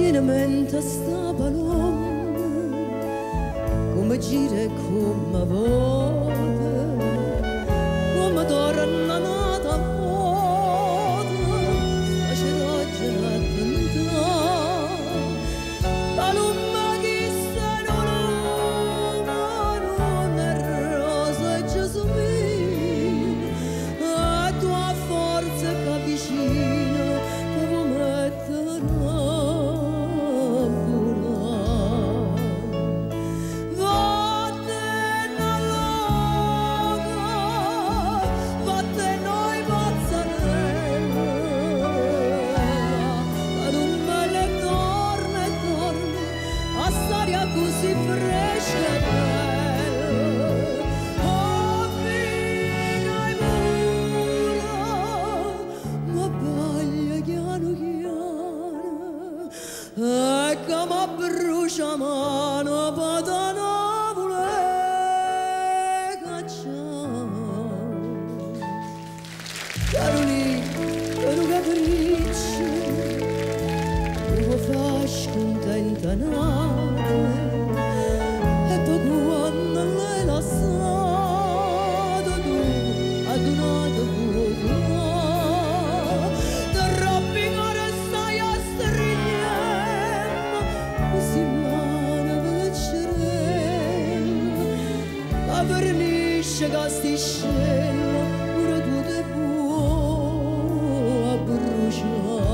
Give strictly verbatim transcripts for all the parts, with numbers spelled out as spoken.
finamente sta paloma come gira e come vuole, come torna nata vuota, facerò gelata paloma che se non ama non è rosa e gesumina, a tua forza che vicina che vuoi mettere così fresca e bella, oh figlia e mura, ma baglia piano piano, e che mi brucia mano patana vuole cacciare. Carolina, caro capriccio, tu mi fai scontenta nata. E poi quando lei l'ha stato tu, adunato poco, ti rappicore stai a strigliare, così mano vecchierella, la vernice che sti scella, pure tu te puoi a bruciare.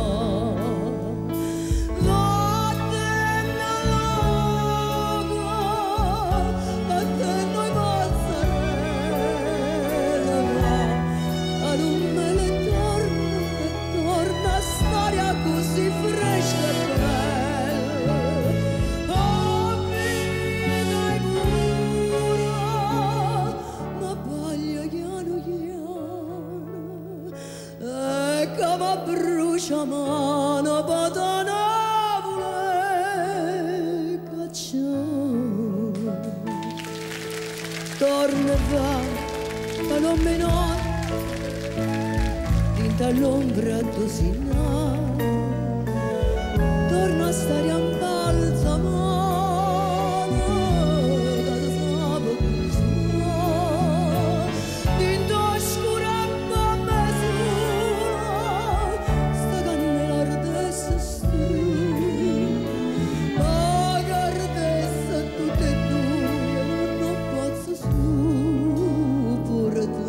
Così fresca e bella, oh figlia e pura, ma baglia piano piano, e che mi brucia mano patana vuole cacciare. Torna e va, ma non mi notte, dinta all'ombra così no. Torna a stare a balsamare, che ti sape così, dinto scura a mesura, sta cannella ardesse stringe, ma che ardesse tutte e due, non posso supportare.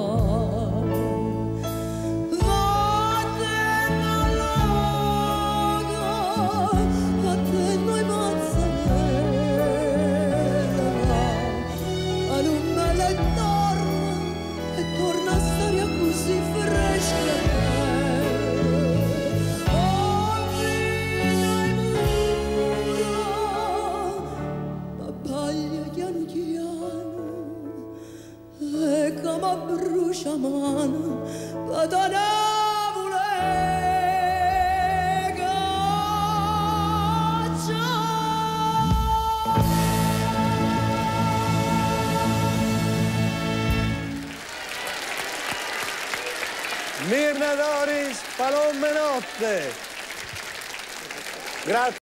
Torna a stare così fresca e bella, oh figlia e mura, ma baglia piano piano, e che mi brucia mano patana vuole Mirna Doris, Palombe Notte. Grazie.